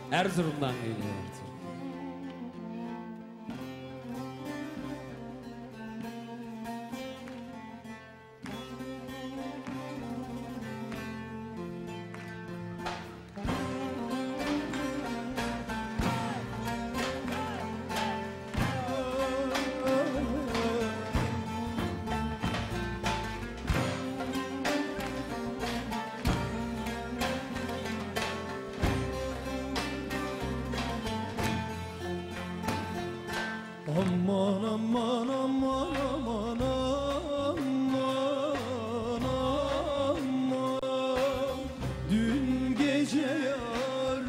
Erzurum'dan geliyor. Aman aman aman aman aman aman, dün gece yar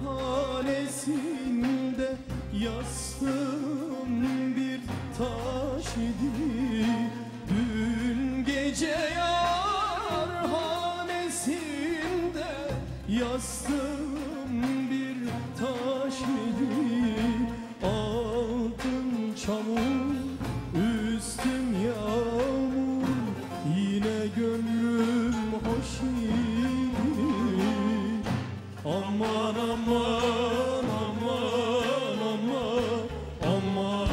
hanesinde yastığım bir taş idi. Dün gece yar hanesinde yastığım bir taş idi. Çamur, üstüm yağmur, yine gönlüm hoş idi. Aman aman aman aman aman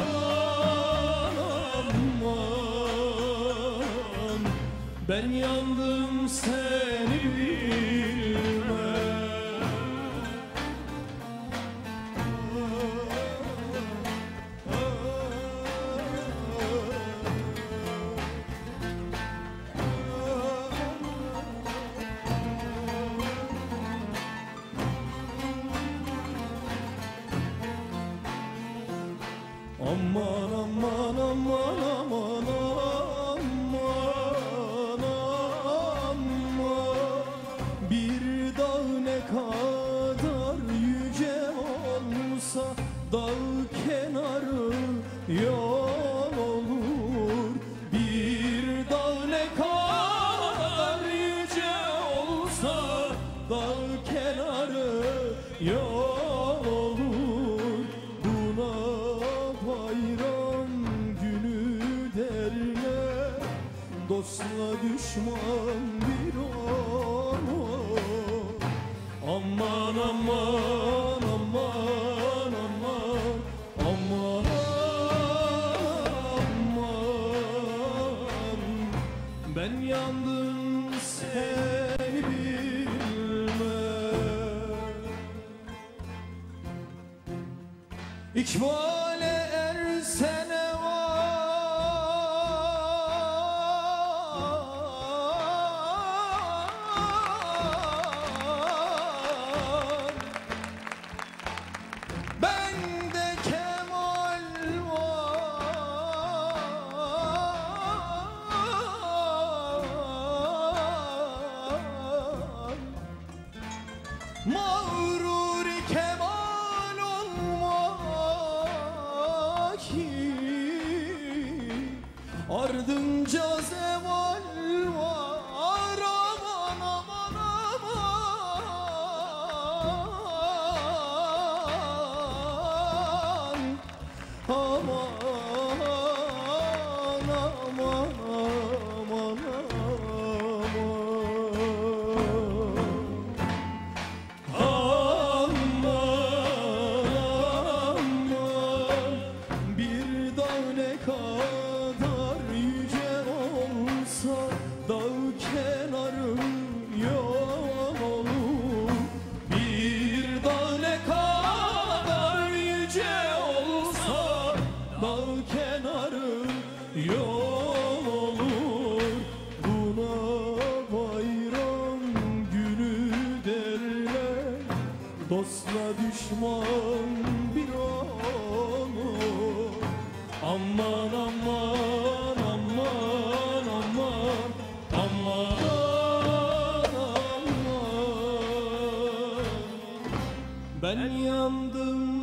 aman, ben yandım seni bilmem. Aman aman aman aman aman aman, bir dağ ne kadar yüce olsa dağ kenarı yol olur. Bir dağ ne kadar yüce olsa dağ kenarı yol olur. Buna bayram günü derler, dostla düşman bir olur. Aman aman aman aman aman aman, ben yandım seni bilmem. İkbale ersene var, bende kemal var. Mağrur kemal olma ki, ardınca zeval var. Aman aman aman aman aman aman, bir dağ ne kadar yüce olsa dağ kenarı yol olur. Bir dağ ne kadar yüce olsa dağ kenarı yol olur. Buna bayram günü derler, dostla düşman bir olur. Aman aman aman aman aman aman, ben yandım